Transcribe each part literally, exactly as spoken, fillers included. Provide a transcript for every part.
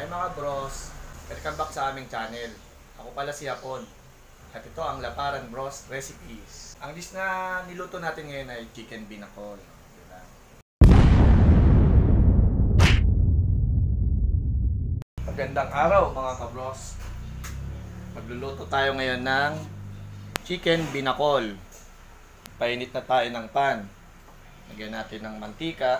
Hi mga bros! Welcome back sa aming channel. Ako pala si Hapon. At ito ang Laparan Bros Recipes. Ang dish na niluto natin ngayon ay chicken binakol. Diba? Magandang araw mga kabros. Magluluto tayo ngayon ng chicken binakol. Painit na tayo ng pan. Lagyan natin ng mantika.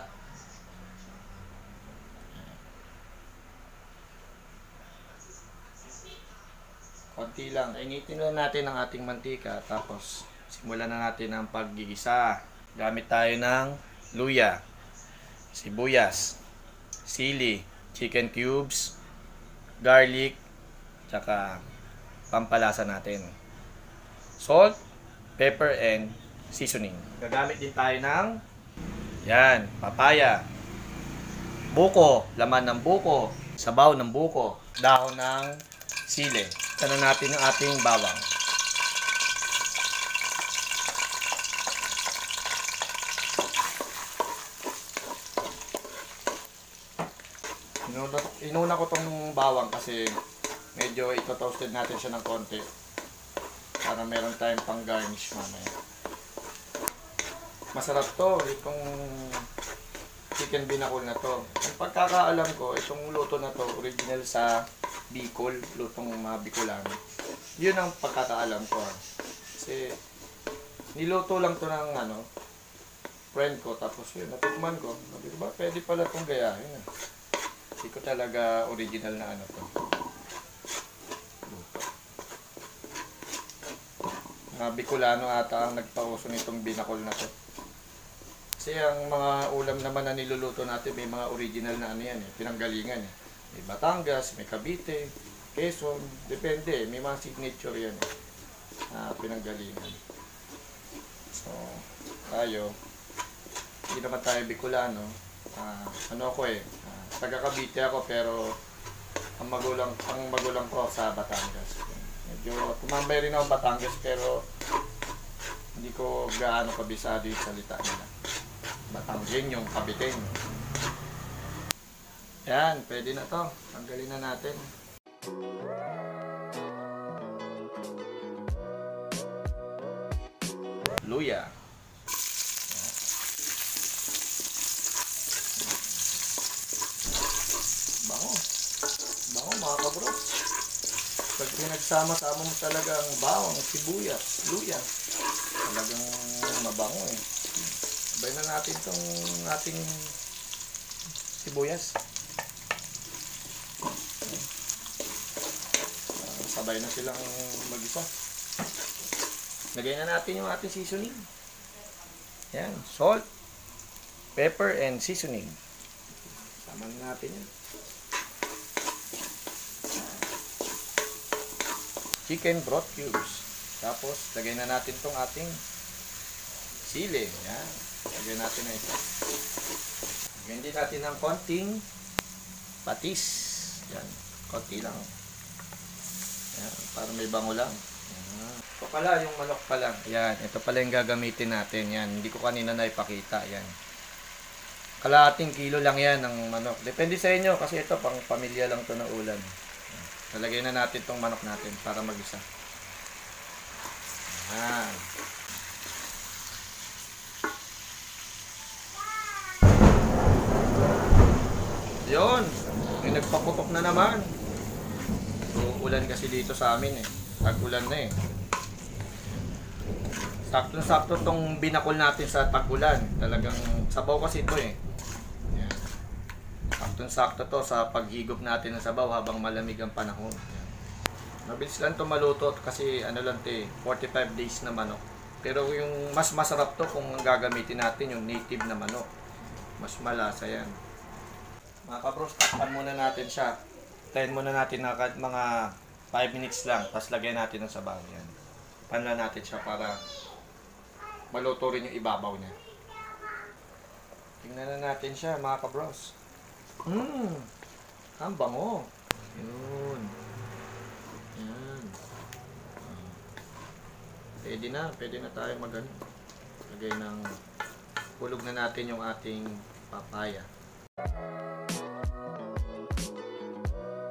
Konti lang. Initin lang natin ang ating mantika. Tapos, simulan na natin ang paggigisa. Gamit tayo ng luya, sibuyas, sili, chicken cubes, garlic, tsaka pampalasa natin. Salt, pepper, and seasoning. Gagamit din tayo ng yan, papaya, buko, laman ng buko, sabaw ng buko, dahon ng sili. Sana natin ang ating bawang. Inuna, inuna ko tong bawang kasi medyo ito-toasted natin siya ng konti para meron tayong pang garnish mamaya. Masarap to, itong chicken binakol na to. Ang pagkakaalam ko, itong luto na to original sa Bicol, lutong mga Bicolano. Yun ang pagkakaalam ko. Kasi niluto lang to ng ano, friend ko, tapos yun, natikman ko. Sabi ko ba, pwede pala itong gayahin. Ah. Hindi ko talaga original na ano to. Luto. Mga Bicolano ata ang nagpauso nitong binakol na to. Kasi ang mga ulam naman na niluluto natin, may mga original na ano yan eh, pinanggalingan eh. May Batangas, may Cavite, Quezon, depende. May mga signature yan eh, na pinanggalingan. So, tayo, hindi naman tayo Bicolano. Uh, ano ako eh, uh, taga Cavite ako pero ang magulang, ang magulang ko sa Batangas. Medyo tumambay rin ako Batangas pero hindi ko gaano kabisado yung salita nila. Batanggen yung Caviteño. Yan, pwede na to. Tanggalin na natin. Luya. Bango. Bango mga kabros. Pag pinagsama-sama mo talaga ang bawang, sibuyas, luya, talagang mabango eh. Sabay na natin itong ating sibuyas. Sabay na silang mag-isa. Lagay na natin yung ating seasoning. Yan, salt, pepper, and seasoning. Sama na natin yan. Chicken broth cubes. Tapos, lagay na natin tong ating sili. Yan. Lagay natin na isa. Lagyan din natin ng konting patis. Yan. Konti lang. Yan. Para may bango lang. Yan. Ito pala, yung manok pala. Yan. Ito pala yung gagamitin natin. Yan. Hindi ko kanina na ipakita. Yan. Kalahating kilo lang yan ng manok. Depende sa inyo kasi ito pang pamilya lang to na ulam. Talagay na natin tong manok natin para mag-isa. Yan. Yun. May nagpaputok na naman. So, ulan kasi dito sa amin eh. Tag-ulan na eh. Sakto-sakto tong binakol natin sa tag-ulan. Talagang sabaw kasi ito eh. Yan. Sakto-sakto to sa paghigop natin ng sabaw habang malamig ang panahon. Yan. Mabilis lang to maluto kasi ano lang to eh, forty-five days na manok. Pero yung mas masarap to kung gagamitin natin yung native na manok. Mas malasa yan. Mga kabros, takpan muna natin siya. Tayin muna natin na mga five minutes lang. Tapos lagyan natin ng sabaw. Yan. Panla natin siya para maluto rin yung ibabaw niya. Tingnan na natin siya mga kabros. Mmm! Ang bango. Yun. Yan. Pwede na. Pwede na tayo mag-ano. Lagay ng hulog na natin yung ating papaya.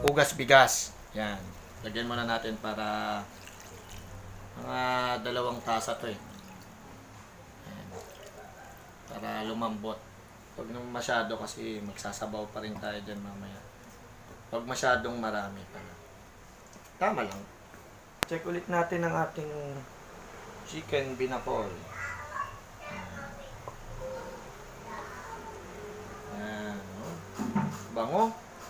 ugas bigas. Yan. Lagyan muna natin para mga dalawang tasa to eh. Yan. Para lumambot. Huwag naman masyado kasi magsasabaw pa rin tayo dyan mamaya. Huwag masyadong marami pala. Tama lang. Check ulit natin ang ating chicken binakol. Yan. Oh. Bango.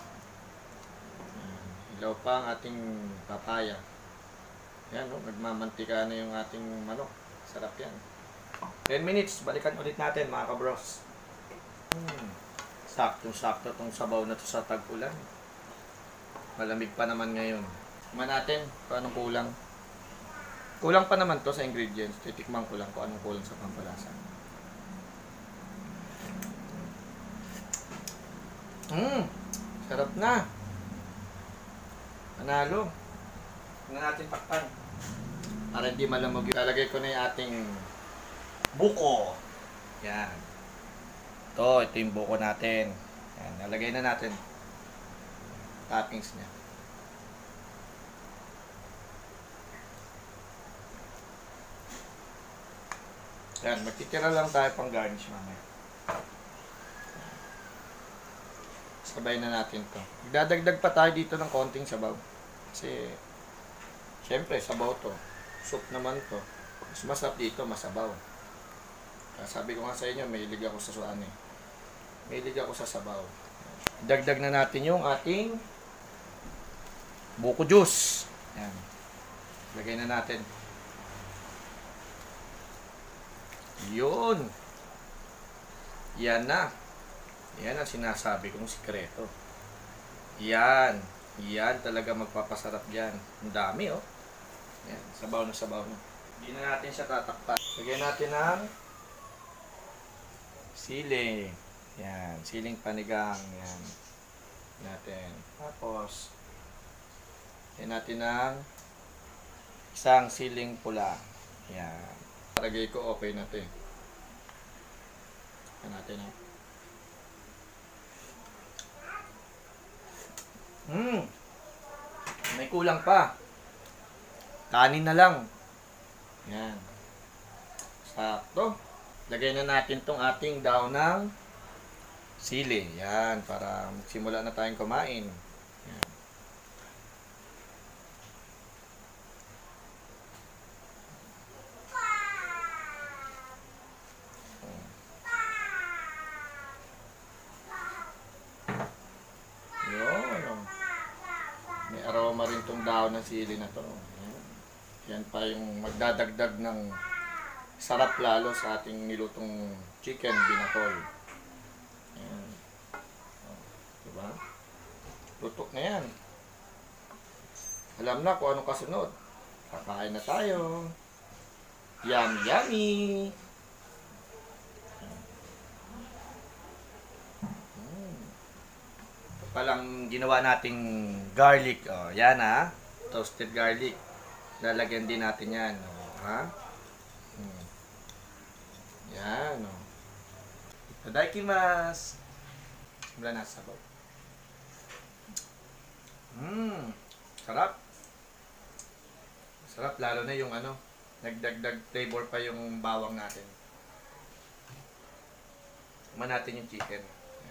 Ilaw pa ang ating papaya. Yan, oh, nagmamantika na yung ating manok. Sarap yan. ten minutes, balikan ulit natin mga kabros. Hmm. Sakto-sakto tong sabaw na to sa tag-ulan. Malamig pa naman ngayon. Tikman natin kung anong kulang. Kulang pa naman to sa ingredients. Titikman ko lang kung anong kulang sa pampalasa. Hmm. Sarap na. Panalo. Tingnan natin takpan. Para hindi malamog. Lalagay ko na yung ating buko. Yan. Ito, ito yung buko natin. Yan, nalagay na natin. Toppings niya. Yan, magtitira lang tayo pang garnish mamaya. Sabay na natin to. Magdadagdag pa tayo dito ng konting sabaw. Kasi, syempre, sabaw to. Soup naman to. Mas masarap dito, masabaw. Kaya sabi ko nga sa inyo, may hilig ako sa suan eh. May hilig ako sa sabaw. Dagdag na natin yung ating buko juice. Yan. Lagay na natin. Yun. Yan na. Yan ang sinasabi kong sikreto. Yan. Yan talaga magpapasarap dyan. Ang dami oh. Yan. Sabaw na sabaw na. Hindi na natin siya tatakpan. Lagyan natin ng sili. Yan. Siling panigang. Yan. Natin. Tapos, lagyan natin ng isang siling pula. Yan. Lagay ko okay na ito eh. Lagyan natin eh. Hmm. May kulang pa. Kanin na lang. Yan. Sakto. Lagay na natin tong ating daon ng sili. Yan. Para magsimula na tayong kumain. Yan. Aroma rin tong daon ng sili na to. Yan. Yan pa yung magdadagdag ng sarap lalo sa ating nilutong chicken binakol. Yan. Oh, diba? Tutok na yan. Alam na kung anong kasunod. Kakain na tayo. Yummy, yummy! Palang ginawa nating garlic, oh, yan ha, toasted garlic. Lalagyan din natin yan, oh, ha? Hmm. Yan, oh. Itadakimasu. Simulan na sa sabaw. Mmm, sarap. Sarap, lalo na yung ano, nagdagdag flavor pa yung bawang natin. Kumain natin yung chicken.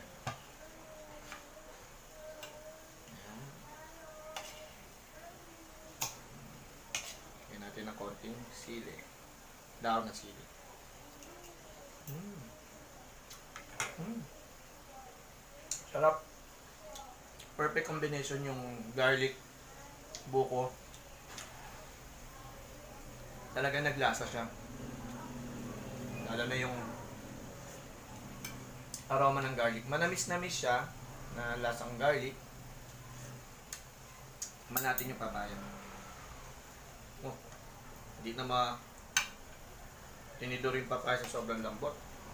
Natin ng konting sili. Daon na sili. Mm. Mm. Sarap. Perfect combination yung garlic, buko. Talaga naglasa siya. Lalo na yung aroma ng garlic. Manamis-namis siya na lasang garlic. Kumain natin yung papaya. Oh. Hindi na ma tinidor yung papaya sa sobrang lambot.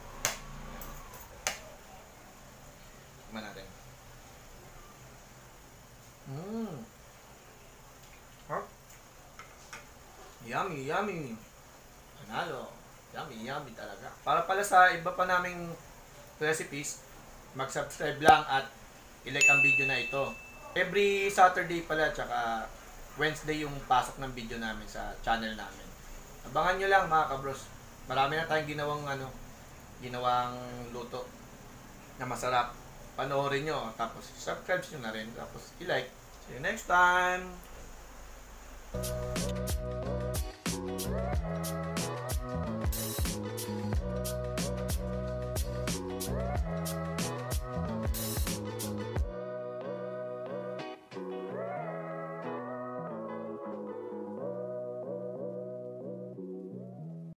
Tingnan natin. Mmm. Huh? Yummy, yummy. Panalo. Yummy, yummy talaga. Para pala sa iba pa naming recipes, mag-subscribe lang at i-like ang video na ito. Every Saturday pala, tsaka Wednesday yung pasok ng video namin sa channel namin. Abangan nyo lang mga kabros. Marami na tayong ginawang ano, ginawang luto na masarap. Panoorin nyo, tapos subscribe nyo na rin, tapos i-like. See you next time!